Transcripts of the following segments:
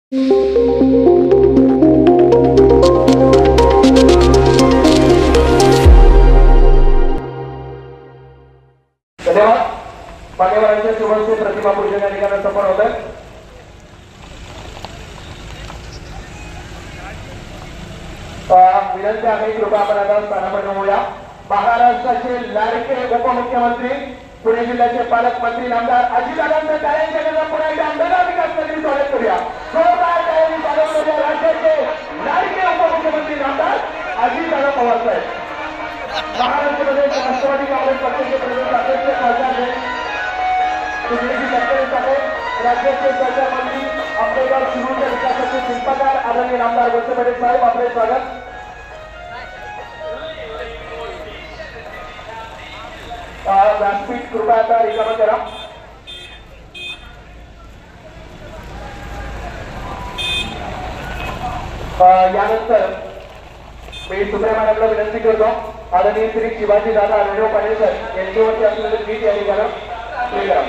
धन्यवाद. मान्यवरांच्या शुभेच्छा प्रतिमा पूजन या ठिकाणी संपन्न होत आहे. विनंती आहे कृपया आपण आता स्थानापन्न होऊया. महाराष्ट्राचे लाडके उपमुख्यमंत्री पुणे जिल्ह्याचे पालकमंत्री नामदार अजितदादांचं टाळ्यांच्या गजरात पुन्हा एकदा अंधेरा विकास मंत्री स्वागत करूया. जोरदार टाळ्यांनी स्वागत करूया राज्याचे लाडके उपमुख्यमंत्री नामदार अजितदादा पवार साहेब. महाराष्ट्र प्रदेश राष्ट्रवादी काँग्रेस पक्षाचे प्रदेश अध्यक्ष खासदार राज्याचे सहकार मंत्री आपले गाव शिरूरच्या विकासाचे शिल्पकार आदरणीय नामदार वत्स पटेल साहेब, आपले स्वागत. व्यासपीठ कृपया आता रिकामं करा. यानंतर मी सुप्रिया मॅडमला विनंती करतो आदरणीय श्री शिवाजी दादा रेडिओ पाटील सर यांच्यावरती असलेलं गीत या ठिकाणी प्ले करा.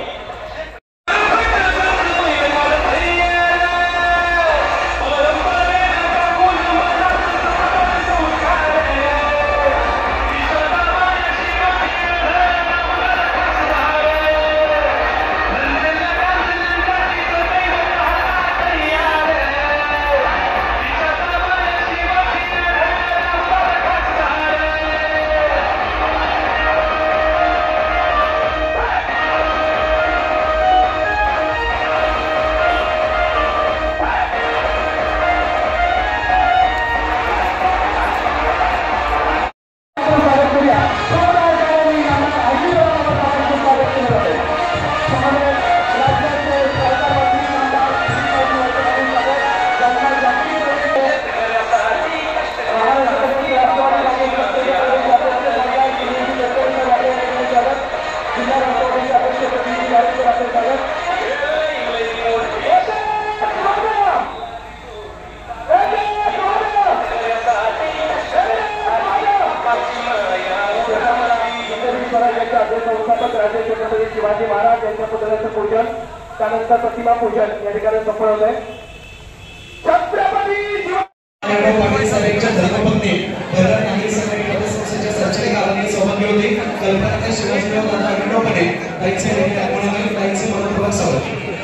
शिवाजी महाराज यांच्या पुतळ्याचं पूजन त्यानंतर प्रतिमा पूजन या ठिकाणी संपन्न होत आहे. छत्रपती शिवाजी धर्मपत्नी नागरिक सहकारी पतसंस्थेच्या संचालक आदरणीय सौभाग्य होते कल्पना शिवाजीराव दादा विनोपणे ताईंचे मनपूर्वक स्वागत.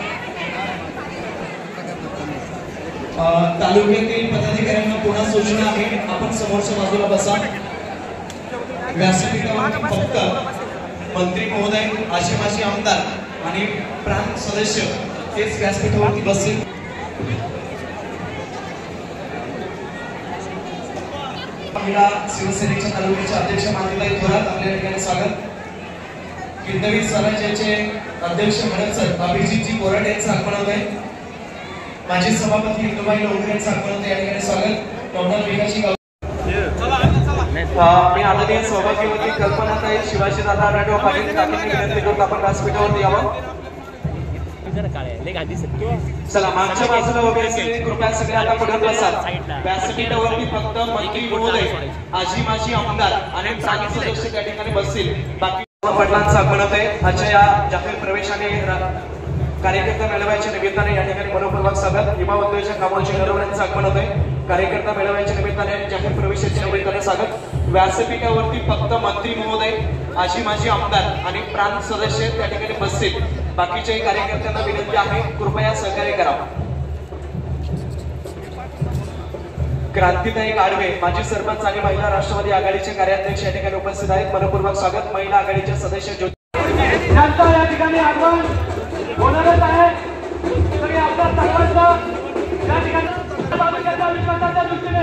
तालुक्यातील पदाधिकाऱ्यांना पुन्हा सूचना आहे, आपण समोरच्या बाजूला बसा. व्यासपीठावरती फक्त मंत्री महोदय, आशिमाशी आमदार आणि प्रांत सदस्य हेच व्यासपीठावरती बसतील. महिला शिवसेनेच्या तालुक्याच्या अध्यक्ष माननीय थोरात आपल्या ठिकाणी स्वागत. हिंदवी स्वराज्याचे अध्यक्ष म्हणत सर अभिजितजी कोराडे यांचं आगमन होत आहे. माजी सभापती इंदुबाई लोंढे यांचं आगमन होतं, या ठिकाणी स्वागत. टोटल विकासी मी आदरणीय सौभाग्यवती कल्पनाताई शिवाजी दादा रेडिओ पाटील काकींनी विनंती करतो आपण व्यासपीठावरती यावं. चला मागच्या बाजूला उभे असलेले कृपया सगळे आता पुढे बसा. व्यासपीठावरती फक्त मंत्री महोदय, आजी माजी आमदार आणि स्थानिक सदस्य त्या ठिकाणी बसतील. बाकी पाटलांचं आगमन होत आहे. आजच्या या जाहीर प्रवेशाने कार्यकर्ता मेळाव्याच्या निमित्ताने या ठिकाणी मनपूर्वक स्वागत. विमा उद्योजक कामोजी नरवण्यांचं आगमन होत आहे. कार्यकर्ता मेळाव्याच्या निमित्ताने जाहीर प्रवेशाच्या निमित्ताने स्वागत. व्यासपीठावरती फक्त मंत्री महोदय, आजी माजी आमदार आणि प्रांत सदस्य त्या ठिकाणी बसतील. बाकीच्याही कार्यकर्त्यांना विनंती आहे कृपया सहकार्य करावं. क्रांतीताई गाडवे माजी सरपंच आणि महिला राष्ट्रवादी आघाडीचे कार्याध्यक्ष या ठिकाणी उपस्थित आहेत. मनपूर्वक स्वागत. महिला आघाडीचे सदस्य या ठिकाणी आगमन होणारच आहे. सगळे आमदार सरपंच या ठिकाणी तालुक्याच्या विकासाच्या दृष्टीने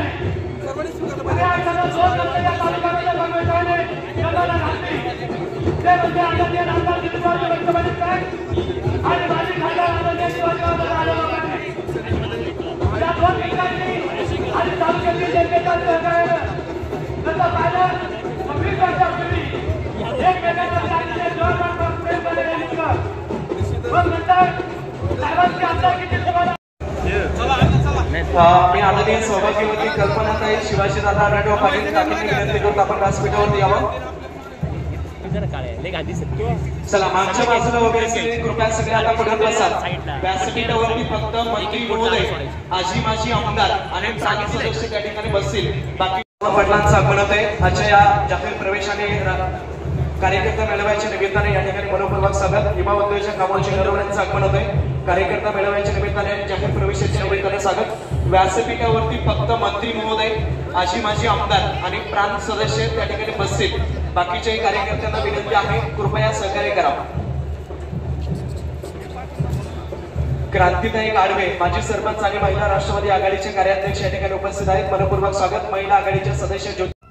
मी आदरणीय सौभाग्यवती कल्पनाताई शिवाजी दादा रेडिओ पाटील काकींनी विनंती करतो आपण व्यासपीठावरती यावं. जरा काळे लय गादी सत्य चला मागच्या बाजूला उभे असलेले कृपया सगळे आता पुढे बसा. व्यासपीठावरती फक्त मंत्री महोदय, आजी माजी आमदार आणि स्थानिक सदस्य त्या ठिकाणी बसतील. बाकी पाटलांचं आगमन आहे. आजच्या या जाहीर प्रवेशाने कार्यकर्ता मेळाव्याच्या निमित्ताने या ठिकाणी मनोपूर्वक स्वागत. युवा उद्योजक कामोजी नरवणेंचं आगमन होत आहे. कार्यकर्ता मेळाव्याच्या निमित्ताने जाहीर प्रवेशाच्या निमित्ताने स्वागत. व्यासपीठावरती फक्त मंत्री महोदय, आजी माजी आमदार आणि प्रांत सदस्य त्या ठिकाणी बसतील. बाकीच्याही कार्यकर्त्यांना विनंती आहे कृपया सहकार्य करावं. क्रांतीताई गाडवे माजी सरपंच आणि महिला राष्ट्रवादी आघाडीचे कार्याध्यक्ष या ठिकाणी उपस्थित आहेत. मनपूर्वक स्वागत. महिला आघाडीच्या सदस्य